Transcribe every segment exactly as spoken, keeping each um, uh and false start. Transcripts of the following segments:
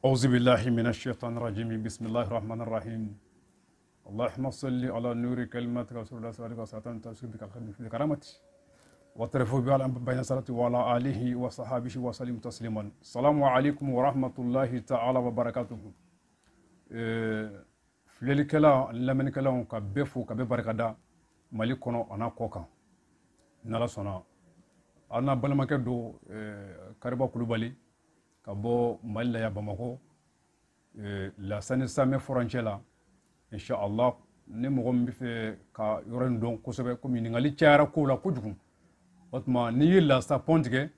أعوذ بالله من الشيطان الرجيم بسم الله الرحمن الرحيم اللهم صل على نور كلمة رسول الله صلى الله عليه وسلم تسوي بك الخير في كرامتي وترفع بها الأمر بين صلاة وعلى آله وصحابه وسلم تسليما السلام عليكم ورحمة الله تعالى وبركاته في الكلام لمن كلام كبفو كببركة مالكنا أنا كوكا نلا سنا أنا بلما كدو كربا كلوبالي kabo Mali ya Bamako la sani same frontière inshallah ne mo gombi fe ka yoren don ko sobe ko min ngali tiara ko la ko jugum otma ni la sa pontige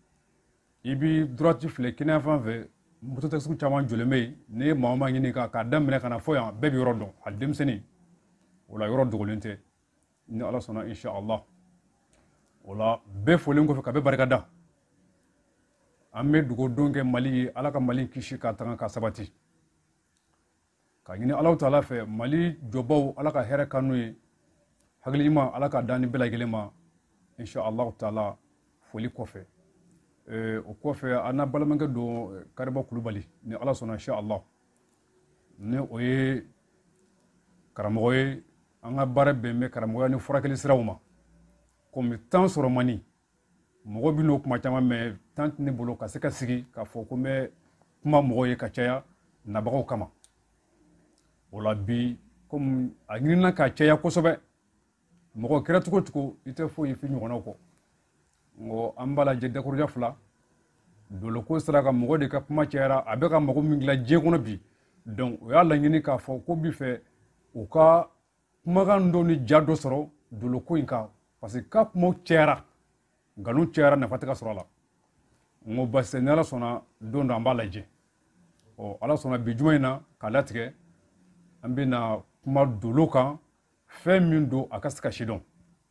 ibi droit fle kina fa ve muto taxu chama joleme ne mama ngini ka ka damre kana foya bebi rondo al demseni wala yorondo golente ni ala sona inshallah wala be folen ko fe ka be barkada amme dugo donke Mali ala ka Mali kishi ka tanga ka sabati ka ngini Allah taala fe Mali jobaw ala ka here kanu haglima ala ka dani bela gelema insha Allah taala foli kofe e o kofe ana balamanga do karba kulubali ni ala sona insha Allah ne oye karamoye anga bare be me karamoya ni furakeli sirawma comme temps sur mani mogo bino kuma chama me tant ne bolo ka se ka sigi ka fo ko me kuma mogo ye ka caya na bago kama wala bi comme agina ka caya ko sobe mogo kira tuko tuko ite fo yi fi nyona ko ngo ambala je de kurja fula dolo ko sara ka mogo de ka kuma caya abe ka mogo mingla je kono bi donc o ya la ngini ka fo ko bi fe o ka kuma ga ndoni jado soro dolo ko inka parce que ka mo caya galon tiara na fatika surala ngo basenala sona dondo ambala je o ala sona bijumaina kalatike ambina kuma doloka femindo akaska shidon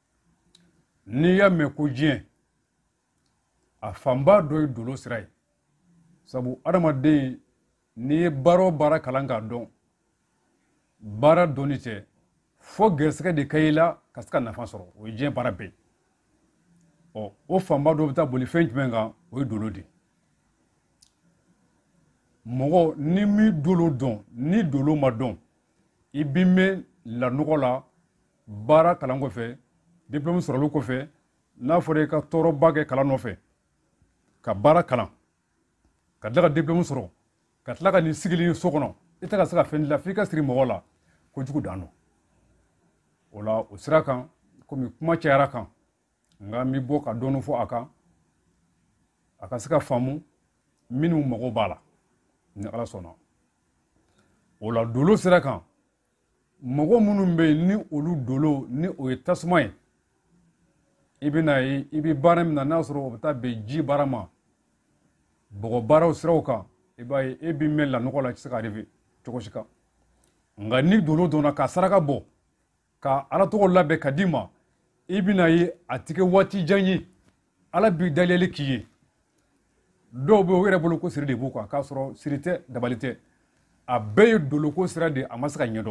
ni ya mekujien afamba do dolo sirai sabu adama de ni baro bara kalanga don bara donite fo gersaka de kayila kaska na fansoro o je bara be o o famba do bita boli fenj menga o dolo di mogo ni mi dolo don ni dolo ma don ibime la nogola bara kalango fe diplôme sorolo ko fe na fore ka toro bage kala no fe ka bara kalan ka daga diplôme soro ka tlaga ni sigili sokono ita ka saka fen la fika siri mogola ko jugu dano wala o sirakan ko mi kuma ciara kan nga mi bo ka donu fo aka aka sika famu minu mago bala ni ala sona wala dolo sira kan mago munu be ni olu dolo ni o tasmay ibina yi ibi baram na nasro obta be ji barama bogo baraw siraw kan ibay ebi mella no kola sika rivi toko sika nga ni dolo dona ka saraka bo ka ala to labe kadima ibina yi atike wati janyi ala bi dalele kiye do bo were bolo ko siride bu ko ka soro sirite dabalite a be dolo ko sirade amasaka nyedo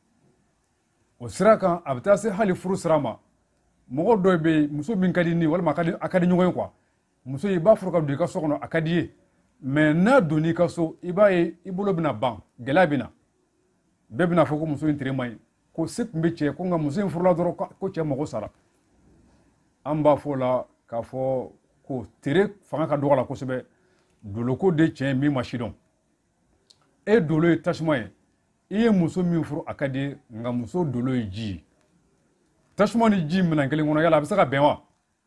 o siraka abta se hali furu sirama mogo do be muso bin kadi ni wala makadi akadi nyoy ko muso yi ba furu ka du ka sokono akadi mais na doni ka so ibaye ibolo bina ban gelabina bebina foko muso intere mai ko sip mbiche ko nga muso furla doro ko che mogo sara amba fola ka fo ko tere fanga ka dola ko sebe dolo ko de che mi machidon e dolo tashmaye iye muso mi furu akade nga muso dolo ji tashma ni ji mina ngeli ngono yala bisaka benwa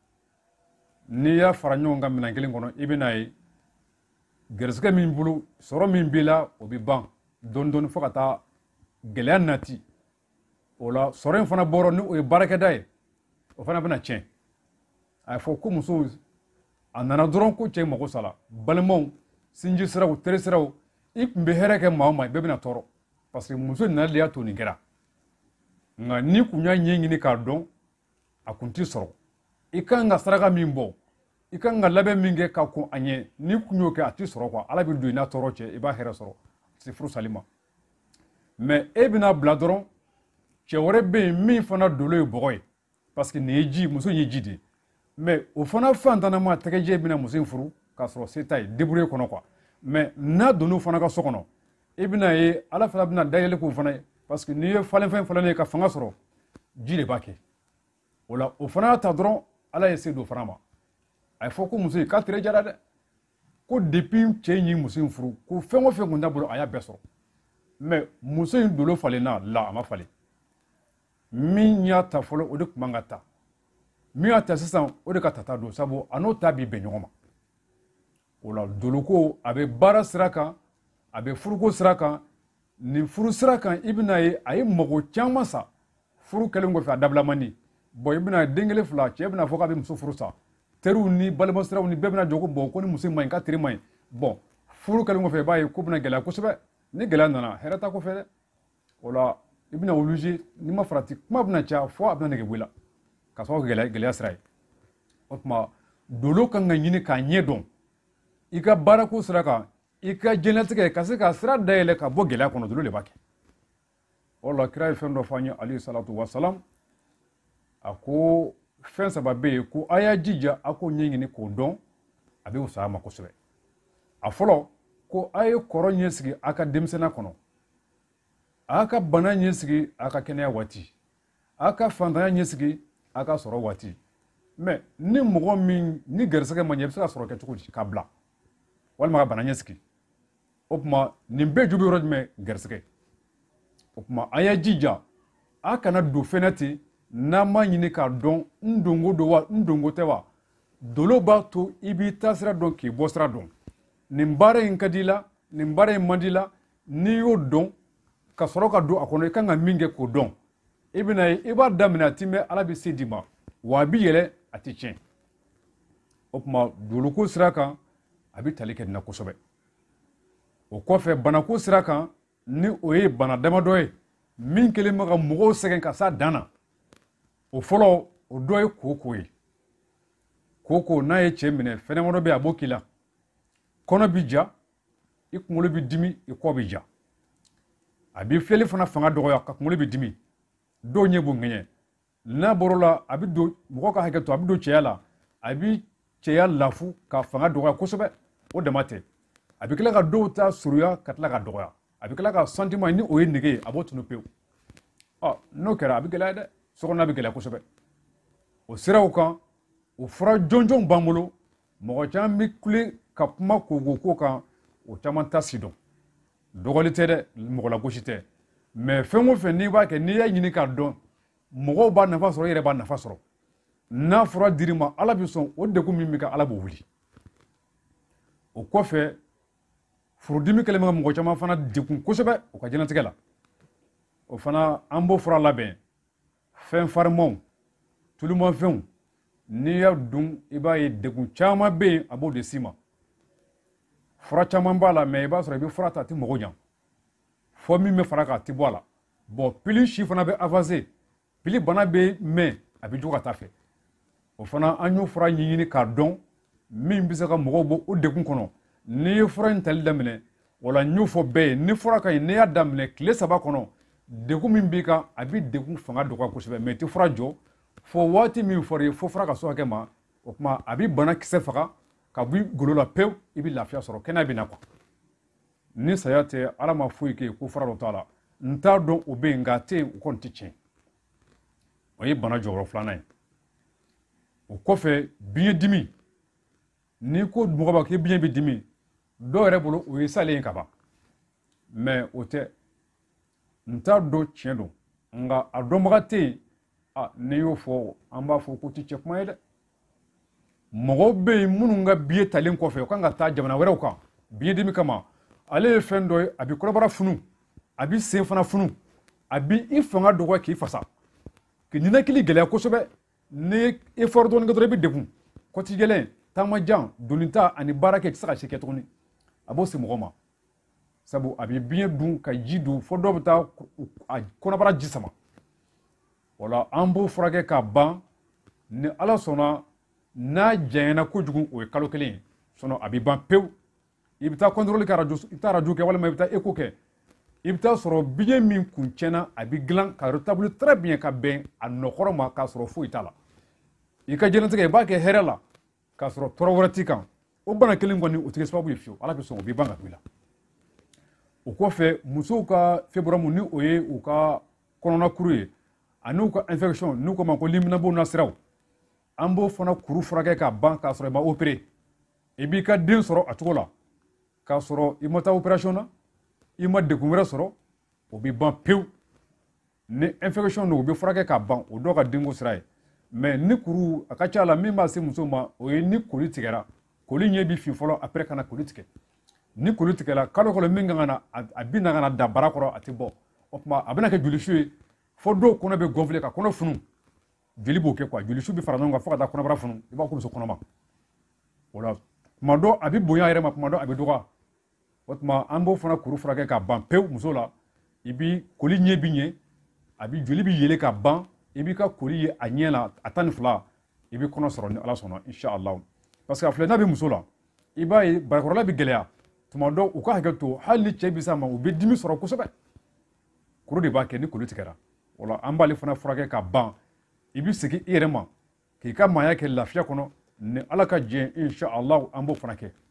ni ya faranyo nga mina ngeli ngono ibinayi gerska min bulu soro min bila obi ban don don fokata gelen nati ola soren fana boro ni o baraka dai o fana bana chen ay fo ko muso anana doron ko chen mako sala balmon sinji siraw tere siraw ikmbe hereke mama be bina toro parce que muso na liya to ni gera nga ni kunya nyengi ni ka don akunti soro ikanga saraka mimbo ikanga labe minge ka ko anye ni kunyo ke ati soro kwa ala bi do ina toro che iba here soro c'est fru salima mais ebina bladron che wore be mi fana dolo boy parce que neji muso nyeji de mais o fana fantana ma tegeje bina muso furu ka soro c'est tay débrouiller kono quoi mais n'a donn'o fana ka so kɔnɔ i bɛna ye ala fana bɛna dayɛlɛ k'o fana ye parce que n'i ye falenfɛn falen ye ka fanga sɔrɔ ji de b'a kɛ o la o fana y'a ta dɔrɔn ala ye se don fana ma a ye fɔ ko muso in k'a tere jara dɛ ko depuis cɛ in ye muso in furu ko fɛn o fɛn kun t'a bolo a y'a bɛɛ sɔrɔ mais muso in dolo falenna la a ma falen min y'a ta fɔlɔ o de tun man ka ta min y'a ta sisan o de ka tata don sabu a n'o ta b'i bɛn ɲɔgɔn ma o la doloko a bɛ baara sira kan a bɛ furuko sira kan nin furu sira kan i bɛna ye a ye mago caman sa furu kɛlen kɔfɛ a dabila man di bon i bɛna den kelen fila cɛ bɛna fɔ k'a bɛ muso furu sa teriw ni balima siraw ni bɛɛ bɛna jɔ ko bon ko ni muso in man ɲi k'a teri man ɲi bon furu kɛlen kɔfɛ i b'a ye ko bɛna gɛlɛya kosɛbɛ ni gɛlɛya nana hɛrɛ ta kɔfɛ dɛ o la i bɛna obligé n'i ma farati kuma bɛna caya fo a bɛna nege bɔ i la ka sɔrɔ gɛlɛya gɛlɛya sira ye o tuma dolo kan ka ɲini k'a ɲɛ dɔn i ka baarako sira kan i ka diɲɛlatigɛ ka se ka sira dayɛlɛ ka bɔ gɛlɛya kɔnɔ dolo de b'a kɛ o la kira ye fɛn dɔ fɔ an ye alayhi salatu wasalam a ko fɛn saba bɛ yen ko a y'a jija a k'o ɲɛɲini k'o dɔn a bɛ fisaya a ma kosɛbɛ a fɔlɔ ko a ye kɔrɔ ɲɛ sigi a ka denmisɛnniya kɔnɔ a ka bana ɲɛ sigi a ka kɛnɛya waati a ka fantanya ɲɛ sigi a ka sɔrɔ waati mais ni mɔgɔ min ni garisɛgɛ ma ɲɛ i bɛ se ka sɔrɔ kɛ cogo di k'a bila walima ka bana ɲɛ sigi o tuma nin bɛɛ ju bɛ yɔrɔ jumɛn garisɛgɛ o tuma a y'a jija a kana don fɛnɛ ten n'a ma ɲini k'a dɔn n dongo don wa n dongo tɛ wa dolo b'a to i b'i taa sira dɔn k'i bɔ sira dɔn nin baara in ka di i la nin baara in man di i la n'i y'o dɔn ka sɔrɔ ka don a kɔnɔ i kan ka min kɛ k'o dɔn i bɛna ye i b'a daminɛ a ti mɛn ala bɛ se d'i ma wa a bɛ yɛlɛ a tɛ tiɲɛ o tuma doloko sira kan a bɛ tali kɛ nin na kosɛbɛ o kɔfɛ banako sira kan ni o ye bana damadɔ ye min kɛlen bɛ ka mɔgɔw sɛgɛn ka s'a dan na o fɔlɔ o dɔ ye kooko ye kooko n'a ye cɛ minɛ fɛn damadɔ bɛ yen a b'o k'i la kɔnɔ bɛ ja i kunkolo bɛ dimi i kɔ bɛ ja a b'i filɛli fana fanga dɔgɔya ka kunkolo bɛ dimi dɔw ɲɛ b'o ŋɛɲɛ n'a bɔr'o la a bɛ don mɔgɔ ka hakɛ to a bɛ don cɛya la a bɛ cɛya lafu ka fanga dɔgɔya kosɛbɛ o dama tɛ a bɛ tila ka dɔw ta surunya ka tila ka dɔgɔya a bɛ tila ka sentiment ni o ye nege ye a b'o tunu pewu ɔ n'o kɛra a bɛ gɛlɛya dɛ sokɔnɔna bɛ gɛlɛya kosɛbɛ o siraw kan o fura jɔnjɔnw b'an bolo mɔgɔ caman bɛ kule ka kuma kogo kan o caman ta si dɔn dɔgɔli tɛ dɛ mɔgɔ lagosi tɛ mais fɛn o fɛn n'i b'a kɛ n'i y'a ɲini k'a dɔn mɔgɔw b'a nafa sɔrɔ i yɛrɛ b'a nafa sɔrɔ n'a fɔra dir'i ma ala bɛ sɔn o degun min bɛ kɛ ala b'o wuli o kɔfɛ furudimi kɛlen bɛ ka mɔgɔ caman fana degun kosɛbɛ u ka diɲɛlatigɛ la o fana an b'o fura labɛn fɛn farimanw tulumafɛnw n'i y'a dun i b'a ye degun caman bɛ yen a b'o de s'i ma fura caman b'a la mais i b'a sɔrɔ i bɛ fura ta a tɛ mɔgɔ ɲa fɔ min bɛ fara kan a tɛ bɔ a la bon pili si fana bɛ avancer pili bana bɛ mɛn a bɛ jugu ka taa fɛ o fana an y'o fura ɲɛɲini k'a dɔn min bɛ se ka mɔgɔw bɔ o degun kɔnɔ n'i ye fura in tali daminɛ wala n y'o fɔ bɛɛ ye ni fura ka ɲi n'i y'a daminɛ tile saba kɔnɔ degun min b'i kan a bɛ degun fanga dɔgɔya kosɛbɛ mais i tɛ fura jɔ fo waati min fɔra i ye fo fura ka so hakɛ ma o tuma a bɛ bana kisɛ faga ka bɔ i golo la pewu i bɛ lafiya sɔrɔ kɛnɛya bɛ na kuwa ni saya tɛ ala ma foyi kɛ ko fura dɔ t'a la n t'a dɔn o bɛ yen nka a tɛ yen o kɔni tɛ tiɲɛ o ye bana jɔyɔrɔ filanan ye o kɔfɛ biɲɛ dimi n'i ko mɔgɔ ma k'i biɲɛ bɛ dimi dɔw yɛrɛ bolo o ye salen ye ka ban mais o tɛ n t'a dɔn tiɲɛ don nka a dɔnbaga tɛ yen a n'i y'o fɔ an b'a fɔ ko tɛ cɛ kuma ye dɛ mɔgɔw bɛ yen minnu ka biɲɛ talen kɔfɛ u kan ka taa jamana wɛrɛw kan biɲɛ dimi kama ale ye fɛn dɔ ye a bɛ kɔnɔbara funu a bɛ sen fana funu a bɛ i fanga dɔgɔya k'i fasa k'i ninakili gɛlɛya kosɛbɛ ni effort dɔɔni kɛ dɔrɔn i bɛ degun kɔti gɛlɛn taama jan donni ta ani baara kɛ i tɛ se ka se kɛ tuguni a b'o se mɔgɔ ma sabu a bɛ biɲɛ dun ka ji dun fo dɔw bɛ taa a kɔnɔbara ji sama o la an b'o furakɛ k'a ban ni ala sɔnna n'a janyana kojugu o ye kalo kelen ye sinon a bɛ ban pewu i bɛ taa contrôle kɛ arajo i bɛ taa arajo kɛ walima i bɛ taa écho kɛ i bɛ taa sɔrɔ biɲɛ min kun tiɲɛna a bɛ dilan ka rétablir très bien ka bɛn a nɔkɔrɔ ma k'a sɔrɔ foyi t'a la i ka diɲɛlatigɛ i b'a kɛ hɛrɛ la k'a sɔrɔ tɔɔrɔ wɛrɛ t'i kan o bana kelen kɔni o tɛ kɛ sababu ye fiyewu ala bɛ sɔn o b'i ban ka bɔ i la o kɔfɛ musow ka fibromu ni o ye u ka kɔnɔna kuru ye ani u ka infection n'u ko ma ko liminabo na siraw an b'o fana kuru furakɛ ka ban k'a sɔrɔ i ma opéré i b'i ka den sɔrɔ a cogo la k'a sɔrɔ i ma taa opération na i ma degun wɛrɛ sɔrɔ o bɛ ban pewu ni infection don o bɛ furakɛ ka ban o dɔ ka denko sira ye mais ni kuru a ka ca la min b'a se muso ma o ye ni koli tigɛra koli ɲɛ bi fin fɔlɔ après kana koli tigɛ ni koli tigɛla kalo kalo min kan ka na a bi na ka na da bara kɔrɔ a tɛ bɔ o tuma a bɛna kɛ jolisu ye fo dɔw kɔnɔ bɛ gonfler ka kɔnɔ funu joli b'o kɛ quoi jolisu bɛ fara ɲɔgɔn kan fo ka taa kɔnɔbara funu i b'a ko muso kɔnɔma o la tuma dɔ a bɛ bonya a yɛrɛ ma tuma dɔ a bɛ dɔgɔya o tuma an b'o fana kuru furakɛ ka ban pewu muso la i bi koli ɲɛ bi ɲɛ a bi joli bi yɛlɛ ka ban i b'i ka koli ye a ɲɛ la a tan ni fila i bɛ kɔnɔ sɔrɔ ni ala sɔnna inshallah parce que a filɛ n'a bɛ muso la i b'a ye barakɔrɔla bɛ gɛlɛya tuma dɔ u ka hakɛ to hali ni cɛ bi s'a ma u bɛ dimi sɔrɔ kosɛbɛ kuru de b'a kɛ ni koli tigɛra o la an b'ale fana furakɛ ka ban i bi segin i yɛrɛ ma k'i ka maaya kɛ lafiya kɔnɔ ni ala ka jɛ inshallah an b'o fana kɛ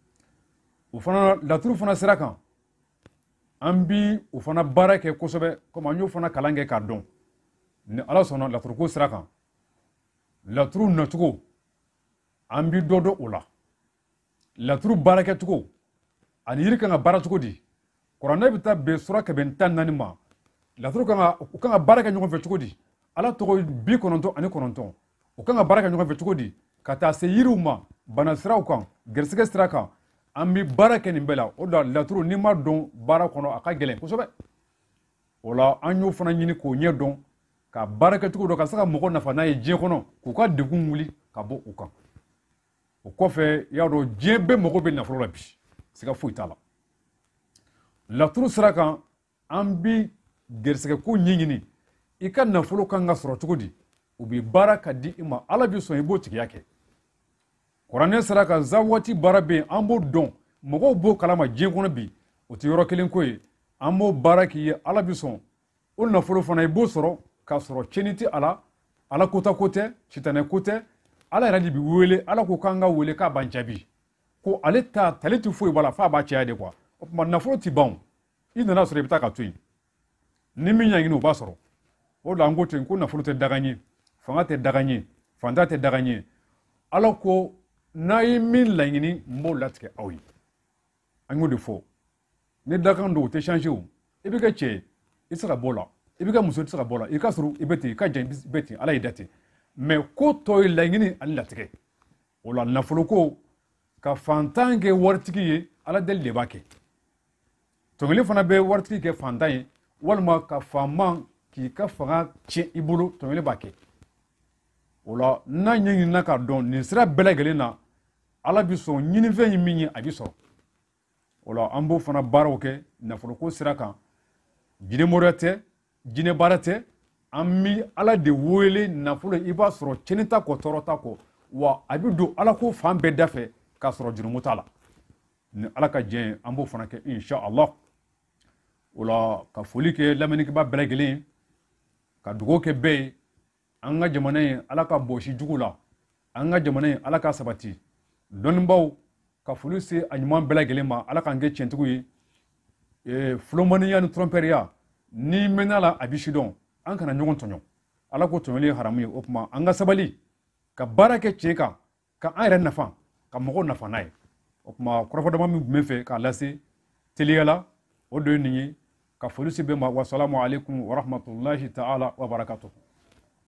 o fana laturu fana sira kan an bi o fana baara kɛ kosɛbɛ komi an y'o fana kalan kɛ k'a dɔn ni ala sɔnna laturuko sira kan laturu nacogo an bi dɔ dɔn o la laturu baara kɛcogo ani yiri kan ka baara cogo di kuranɛ bɛ taa bɛn sura kɛmɛ tan naani ma laturu kan ka u kan ka baara kɛ ɲɔgɔn fɛ cogo di ala tɔgɔ bi kɔnɔntɔn ani kɔnɔntɔn u kan ka baara kɛ ɲɔgɔn fɛ cogo di ka taa se yiriw ma bana siraw kan gɛrisigɛ sira kan an bi baara kɛ nin bɛɛ la o da laturu n'i ma dɔn baara kɔnɔ a ka gɛlɛn kosɛbɛ o la an y'o fana ɲini k'o ɲɛ dɔn ka baara kɛcogo dɔn ka se ka mɔgɔ nafa n'a ye diɲɛ kɔnɔ k'u ka degun wuli ka bɔ u kan o kɔfɛ i y'a dɔn diɲɛ bɛɛ mago bɛ nafolo la bi siga foyi t'a la laturu sira kan an bi gɛrisigɛ ko ɲɛɲini i ka nafolo kan ka sɔrɔ cogo di u bi baara ka di i ma ala bi sɔn i b'o tigiya kɛ kuranɛ sira kan zawati baara bɛ yen an b'o dɔn mɔgɔw b'o kalama diɲɛ kɔnɔ bi o tɛ yɔrɔ kelen ko ye an b'o baara k'i ye ala bi sɔn o nafolo fana i b'o sɔrɔ k'a sɔrɔ tiɲɛni tɛ a la ala kota ko tɛ sitanɛ ko tɛ ala yɛrɛ de bi wele ala ko k'an ka wele k'a b'an jaabi ko ale ta tale tɛ foyi b'a la f'a b'a caya de quoi o tuma nafolo tɛ ban i nana sɔrɔ i bɛ taa ka to yen ni min ɲaŋini o b'a sɔrɔ o de la an ko ten ko nafolo tɛ daga ɲɛ fanga tɛ daga ɲɛ fanta tɛ daga ɲɛ ala ko n'a ye min laɲini n b'o latigɛ aw ye an y'o de fɔ ni dakan don o tɛ change o i bɛ kɛ cɛ ye i tɛ se ka bɔ o la i bɛ kɛ muso i tɛ se ka bɔ o la i ka sɔrɔ i bɛ ten i ka jan i bɛ ten ala y'i da ten mais ko tɔ ye laɲini ani latigɛ o la nafolo ko ka fantan kɛ waritigi ye ala deli de b'a kɛ tɔnkelen fana bɛ waritigi kɛ fantan ye walima ka faama k'i ka fanga tiɲɛ i bolo tɔnkelen b'a kɛ o la n'a ɲɛɲinina k'a dɔn nin sira bɛɛ lajɛlen na ala bi sɔn ɲinifɛn ye min ye a bi sɔrɔ o la an b'o fana baaraw kɛ nafoloko sira kan jinɛmɔrɔ tɛ jinɛ baara tɛ an bi ala de wele nafolo i b'a sɔrɔ tiɲɛni ta kɔ tɔɔrɔ ta kɔ wa a bi don ala ko fan bɛɛ da fɛ k'a sɔrɔ jurumu t'a la ni ala ka jɛn ye an b'o fana kɛ inshallah o la ka foli kɛ lamɛnnikɛba bɛɛ lajɛlen ye ka dugawu kɛ bɛɛ ye an ka jamana in ala ka bɔsi jugu la an ka jamana in ala ka sabati dɔnnibaw ka foli se a ɲuman bɛɛ lajɛlen ma ala k'an kɛ tiɲɛtigiw ye ee filomaniya ni trɔmpɛriya ni mɛnna la a bi sidɔn an kana ɲɔgɔn tɔɲɔ ala ko tɔɲɔli ye haramu ye o tuma an ka sabali ka baara kɛ tiɲɛ kan ka an yɛrɛ nafa ka mɔgɔw nafa n'a ye o tuma kɔrɔfɔdama min tun bɛ fɛ k'a lase teliya la o de ye nin ye ka foli se bɛɛ ma wasalamu alaikum wa rahmatulahi ta'ala wa barakatuh